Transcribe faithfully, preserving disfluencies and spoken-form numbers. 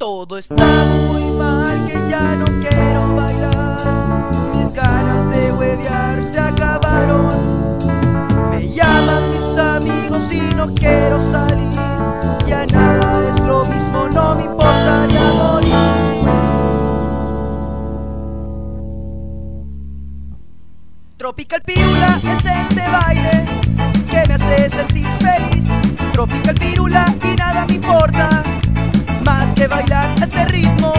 Todo está muy mal, que ya no quiero bailar. Mis ganas de huevear se acabaron. Me llaman mis amigos y no quiero salir. Ya nada es lo mismo, no me importaría morir. Tropical Pirula es este baile que me hace sentir feliz. Tropical Pirula y nada me importa más que bailar a este ritmo.